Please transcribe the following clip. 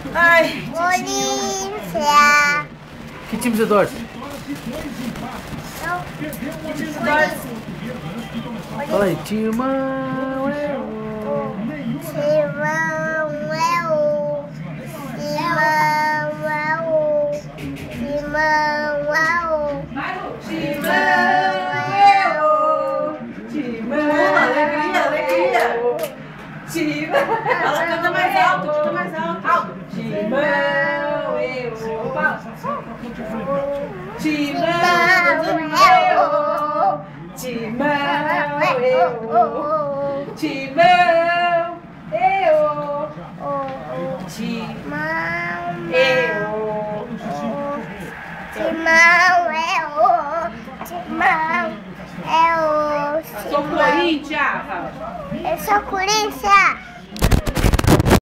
Ai, Corinthians. Que time você torce? torce. Fala aí, Timão. Alegria, alegria. Timão. Ela canta mais alto, canta mais alto. Alto. Timão, eu. Timão, eu. Timão, eu. Timão, eu. Sou Corinthians. Eu sou Corinthians.